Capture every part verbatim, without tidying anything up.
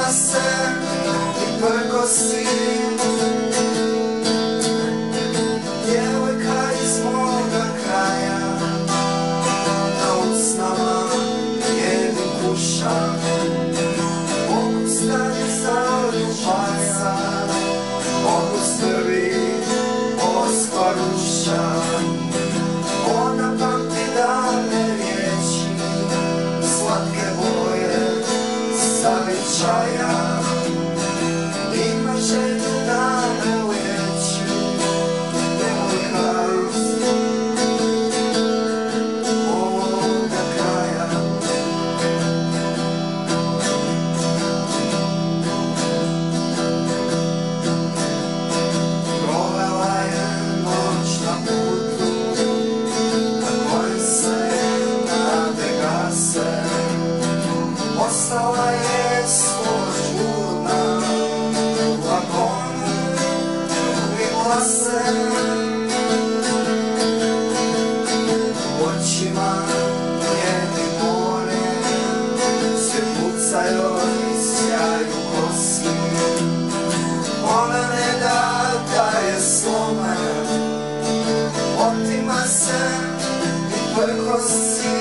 otima se i prkosi. Djevojka iz moga kraja, na usnama jedin kuša, okus kad je zaljubaca, okus prvi Moskva ruša. Ona pamti davne riječi, slatke boje zavičaja. Ima želju da me ujeći, nemoj glas moga kraja. Provela je noć na putu, na kojem se nade gase. Ostala je skoro žudna, u vagonu ljubila se. U očima njenih more, sve puca joj sjaju kosi. Ona ne da da je slome, otima se i prkosi.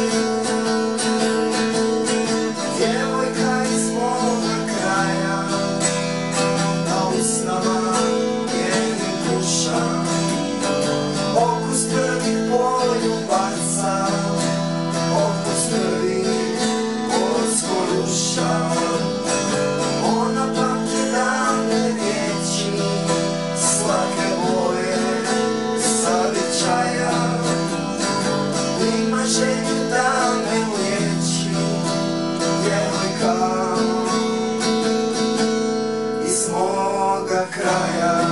Djevojka iz moga kraja, na usnama njenih kuša, okus prvih poljubaca, okus prvih oskoruša. Ona pamti davne riječi, slatke boje zavičaja. Ima želju da me ujeći, djevojka iz moga kraja.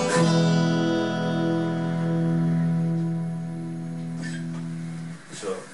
Sure.